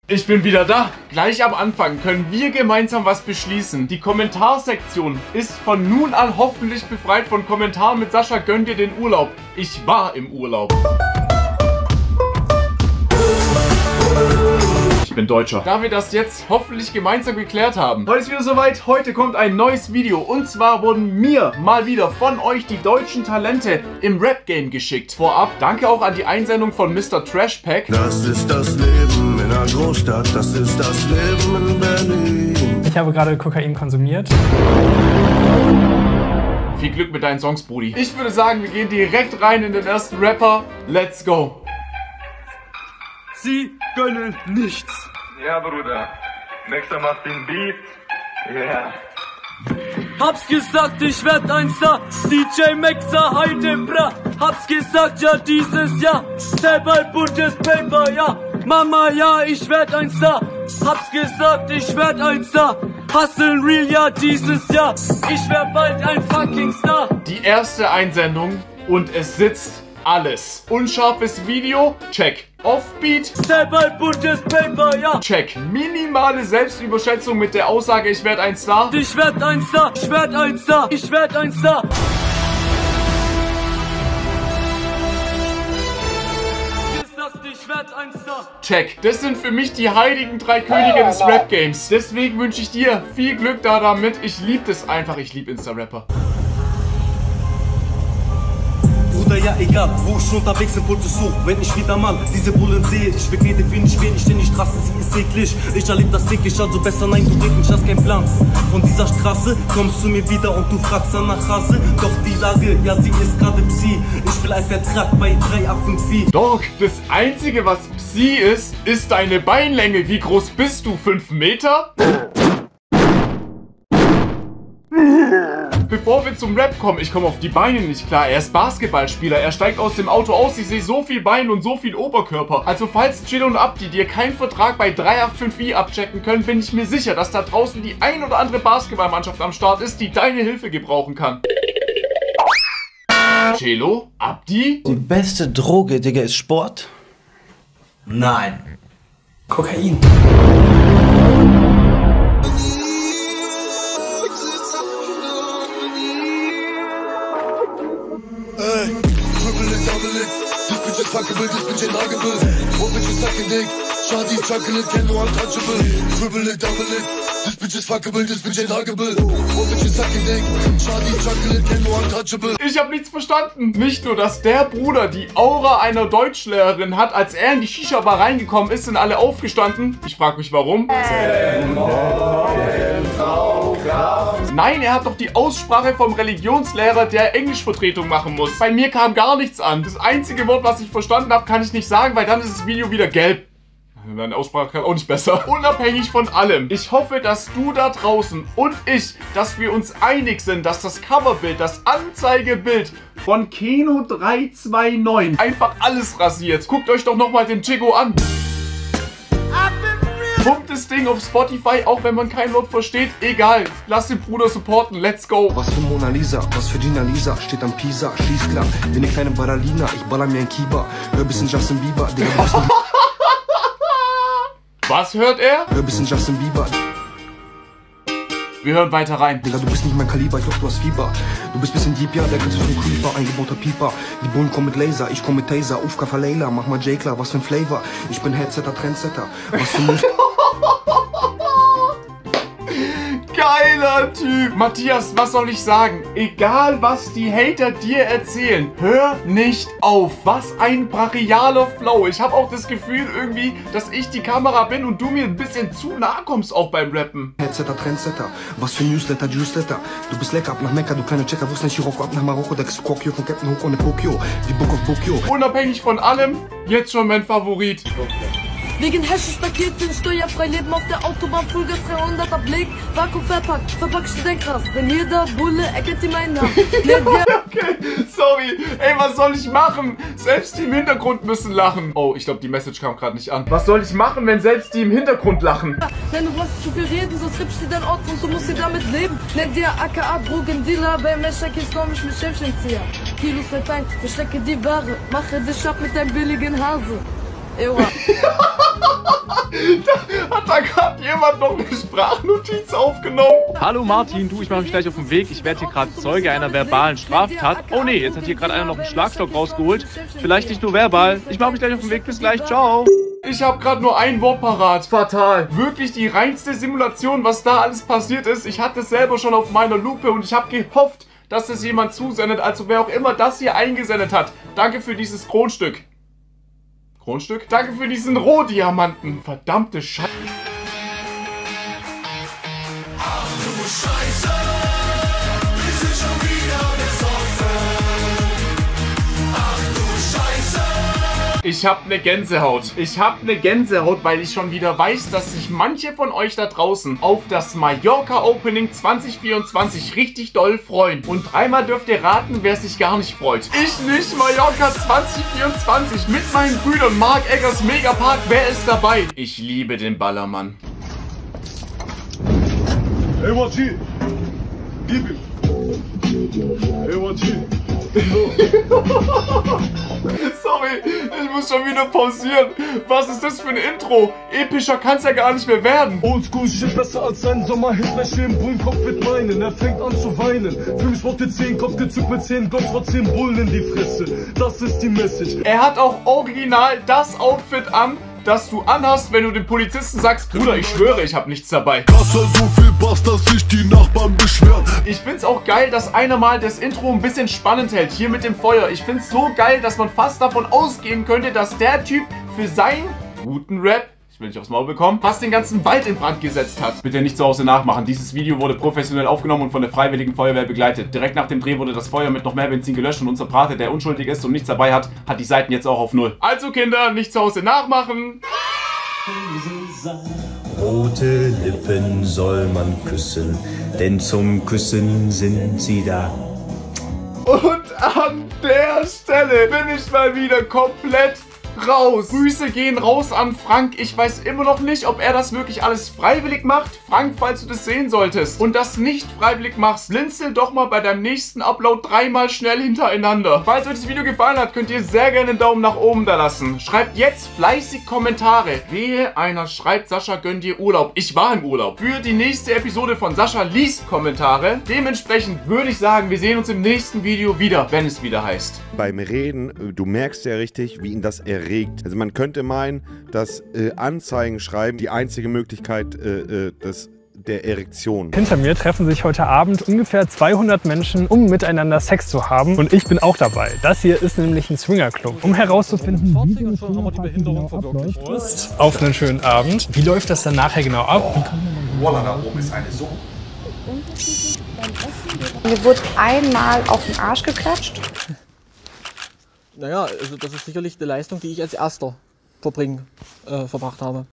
Ich bin wieder da. Gleich am Anfang können wir gemeinsam was beschließen. Die Kommentarsektion ist von nun an hoffentlich befreit von Kommentaren mit Sascha gönnt dir den Urlaub. Ich war im Urlaub. Ich bin Deutscher. Da wir das jetzt hoffentlich gemeinsam geklärt haben. Heute ist wieder soweit. Heute kommt ein neues Video. Und zwar wurden mir mal wieder von euch die deutschen Talente im Rap-Game geschickt. Vorab danke auch an die Einsendung von Mr. Trashpack. Das ist das Leben in einer Großstadt. Das ist das Leben in Berlin. Ich habe gerade Kokain konsumiert. Viel Glück mit deinen Songs, Brudi. Ich würde sagen, wir gehen direkt rein in den ersten Rapper. Let's go. Sie gönnen nichts. Ja, Bruder. Nächster macht den Beat. Ja. Hab's gesagt, ich werd ein Star. DJ Maxer, heute bra. Hab's gesagt, ja, dieses Jahr. Selber buntes Paper, ja. Mama, ja, ich werd ein Star. Hab's gesagt, ich werd ein Star. Hustle real, ja, dieses Jahr. Ich werd bald ein fucking Star. Die erste Einsendung und es sitzt alles. Unscharfes Video? Check. Offbeat? Selber buntes Paper, ja. Check. Minimale Selbstüberschätzung mit der Aussage, ich werde ein Star? Ich werd ein Star, ich werd ein Star, ich werd ein Star. Ich werd ein Star. Check. Das sind für mich die heiligen drei Könige des Rap-Games. Deswegen wünsche ich dir viel Glück da damit. Ich liebe das einfach. Ich liebe Insta-Rapper. Bruder, ja egal, wo ich unterwegs bin, Pulte such, wenn ich wieder mal diese Bullen sehe. Ich begrede für nicht wenig, denn die Straße, sie ist eklig. Ich erlebe das täglich, also besser nein, du red nicht, hast keinen Plan. Von dieser Straße kommst du mir wieder und du fragst danach Hase. Doch die Lage, ja sie ist gerade Psi. Ich will einen Vertrag bei 385. Dog, das Einzige, was Psi ist deine Beinlänge. Wie groß bist du? 5 Meter? Bevor wir zum Rap kommen, ich komme auf die Beine nicht klar. Er ist Basketballspieler, er steigt aus dem Auto aus, ich sehe so viel Bein und so viel Oberkörper. Also falls Chill und Abdi dir keinen Vertrag bei 385i abchecken können, bin ich mir sicher, dass da draußen die ein oder andere Basketballmannschaft am Start ist, die deine Hilfe gebrauchen kann. Cello? Abdi? Die beste Droge, Digga, ist Sport? Nein. Kokain. Ey, triple it, double it. This bitch is fuckable, this bitch ain't huggable. One bitch is sucking dick. Shawty chocolate, can no untouchable. Triple it, double it. This bitch is fuckable, this bitch ain't huggable. One bitch is sucking dick. Shawty chocolate, can no untouchable. Ich habe nichts verstanden. Nicht nur, dass der Bruder die Aura einer Deutschlehrerin hat, als er in die Shisha-Bar reingekommen ist, sind alle aufgestanden. Ich frage mich, warum. Nein, er hat doch die Aussprache vom Religionslehrer, der Englischvertretung machen muss. Bei mir kam gar nichts an. Das einzige Wort, was ich verstanden habe, kann ich nicht sagen, weil dann ist das Video wieder gelb. Meine Aussprache kann auch nicht besser. Unabhängig von allem. Ich hoffe, dass du da draußen und ich, dass wir uns einig sind, dass das Coverbild, das Anzeigebild von Keno 329 einfach alles rasiert. Guckt euch doch nochmal den Chico an. Pumpt das Ding auf Spotify, auch wenn man kein Wort versteht. Egal, lass den Bruder supporten, let's go. Was für Mona Lisa, was für Gina Lisa, steht am Pisa, schließ klar. Bin eine kleine Baralina, ich baller mir ein Kiba. Hör bisschen Justin Bieber, Digga, du bist ein Was hört er? Hör bisschen Justin Bieber. Wir hören weiter rein. Digga, du bist nicht mein Kaliber, ich glaub, du hast Fieber. Du bist bisschen deep, ja, der kannst du für Creeper, eingebauter Pieper. Die Bullen kommen mit Laser, ich komm mit Taser. Ufka Falela, mach mal J klar, was für ein Flavor. Ich bin Headsetter, Trendsetter. Was für ein Geiler Typ. Matthias, was soll ich sagen? Egal, was die Hater dir erzählen, hör nicht auf. Was ein brachialer Flow. Ich habe auch das Gefühl irgendwie, dass ich die Kamera bin und du mir ein bisschen zu nah kommst auch beim Rappen. Headsetter, Trendsetter. Was für Newsletter, Juiceletter. Du bist lecker, ab nach Mekka, du kleine Checker. Wo ist denn Chirurg, ab nach Marokko, da kriegst du Kokio von Captain Hook ohne Tokio. Wie Book of Bokio. Unabhängig von allem, jetzt schon mein Favorit. Wegen Hashtag-Paketen, steuerfrei leben auf der Autobahn, Vollgas 300er Blick, Vakuum verpackt, verpackst du dein Krass, denn jeder Bulle erkennt die meinen Namen. Okay, sorry. Ey, was soll ich machen? Selbst die im Hintergrund müssen lachen. Oh, ich glaube, die Message kam gerade nicht an. Was soll ich machen, wenn selbst die im Hintergrund lachen? Denn du musst zu viel reden, sonst trippst du deinen Ort und du musst dir damit leben. Nenn dir aka Drogendealer, bei Meshakis komm ich mit Schäfchenzieher. Kilos verteilt, verstecke die Ware, mache dich ab mit deinem billigen Hase. Ewa. Hat da gerade jemand noch eine Sprachnotiz aufgenommen? Hallo Martin, du, ich mache mich gleich auf den Weg. Ich werde hier gerade Zeuge einer verbalen Straftat. Oh nee, jetzt hat hier gerade einer noch einen Schlagstock rausgeholt. Vielleicht nicht nur verbal. Ich mache mich gleich auf den Weg. Bis gleich. Ciao. Ich habe gerade nur ein Wort parat. Fatal. Wirklich die reinste Simulation, was da alles passiert ist. Ich hatte es selber schon auf meiner Lupe und ich habe gehofft, dass das jemand zusendet. Also wer auch immer das hier eingesendet hat. Danke für dieses Kronstück. Kronstück? Danke für diesen Rohdiamanten. Verdammte Scheiße. Ach du Scheiße, wir sind schon wieder besoffen. Ach du Scheiße. Ich hab ne Gänsehaut. Ich hab ne Gänsehaut, weil ich schon wieder weiß, dass sich manche von euch da draußen auf das Mallorca Opening 2024 richtig doll freuen. Und dreimal dürft ihr raten, wer sich gar nicht freut. Ich nicht. Mallorca 2024 mit meinen Brüdern Mark Eggers Megapark. Wer ist dabei? Ich liebe den Ballermann. Hey, YG. Gib ihm. Hey, YG. Sorry, ich muss schon wieder pausieren. Was ist das für ein Intro? Epischer kann's ja gar nicht mehr werden. Oldschool shit besser als ein Sommerhit. Wäsche im Bullenkopf wird meinen. Er fängt an zu weinen. Für mich wurde 10 Kopf gezückt mit 10 Gott vor 10 Bullen in die Fresse. Das ist die Message. Er hat auch original das Outfit an, das du anhast, wenn du dem Polizisten sagst, Bruder, ich schwöre, ich habe nichts dabei. Kasse so viel Bass, dass sich die Nachbarn beschweren. Ich find's auch geil, dass einer mal das Intro ein bisschen spannend hält, hier mit dem Feuer. Ich find's so geil, dass man fast davon ausgehen könnte, dass der Typ für seinen guten Rap, ich will nicht aufs Maul bekommen, fast den ganzen Wald in Brand gesetzt hat. Bitte nicht zu Hause nachmachen. Dieses Video wurde professionell aufgenommen und von der Freiwilligen Feuerwehr begleitet. Direkt nach dem Dreh wurde das Feuer mit noch mehr Benzin gelöscht und unser Pate, der unschuldig ist und nichts dabei hat, hat die Seiten jetzt auch auf 0. Also Kinder, nicht zu Hause nachmachen. Rote Lippen soll man küssen, denn zum Küssen sind sie da. Und an der Stelle bin ich mal wieder komplett raus. Grüße gehen raus an Frank. Ich weiß immer noch nicht, ob er das wirklich alles freiwillig macht. Frank, falls du das sehen solltest und das nicht freiwillig machst, blinzel doch mal bei deinem nächsten Upload dreimal schnell hintereinander. Falls euch das Video gefallen hat, könnt ihr sehr gerne einen Daumen nach oben da lassen. Schreibt jetzt fleißig Kommentare. Wehe, einer schreibt, Sascha gönnt dir Urlaub. Ich war im Urlaub. Für die nächste Episode von Sascha liest Kommentare. Dementsprechend würde ich sagen, wir sehen uns im nächsten Video wieder, wenn es wieder heißt. Beim Reden, du merkst ja richtig, wie ihn das erregt. Also man könnte meinen, dass Anzeigen schreiben die einzige Möglichkeit der Erektion. Hinter mir treffen sich heute Abend ungefähr 200 Menschen, um miteinander Sex zu haben. Und ich bin auch dabei. Das hier ist nämlich ein Swingerclub. Um herauszufinden, wie die Behinderung verwirklicht ist, auf einen schönen Abend. Wie läuft das dann nachher genau ab? Voila, da oben ist eine so. Mir wurde einmal auf den Arsch geklatscht. Naja, also das ist sicherlich eine Leistung, die ich als Erster verbracht habe.